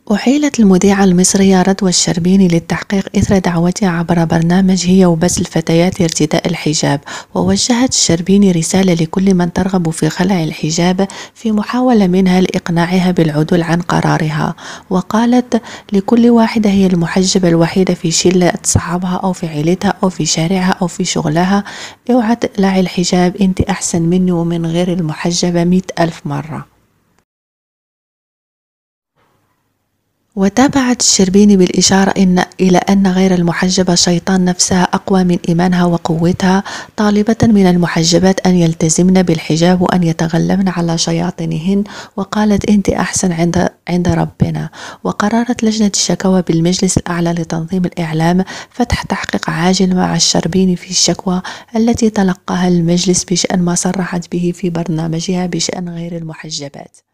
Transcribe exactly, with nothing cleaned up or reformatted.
أحيلت المذيعة المصرية رضوى الشربيني للتحقيق إثر دعوتها عبر برنامج هي وبس الفتيات لارتداء الحجاب. ووجهت الشربيني رسالة لكل من ترغب في خلع الحجاب في محاولة منها لإقناعها بالعدول عن قرارها. وقالت: لكل واحدة هي المحجبة الوحيدة في شلة صحابها أو في عيلتها أو في شارعها أو في شغلها. اوعى تقلعي الحجاب، انت أحسن مني ومن غير المحجبة مئة ألف مرة. وتابعت الشربيني بالإشارة إن إلى أن غير المحجبة شيطان نفسها أقوى من إيمانها وقوتها، طالبة من المحجبات أن يلتزمن بالحجاب وأن يتغلبن على شياطينهن. وقالت: أنت أحسن عند عند ربنا. وقررت لجنة الشكاوى بالمجلس الأعلى لتنظيم الإعلام فتح تحقيق عاجل مع الشربيني في الشكوى التي تلقاها المجلس بشأن ما صرحت به في برنامجها بشأن غير المحجبات.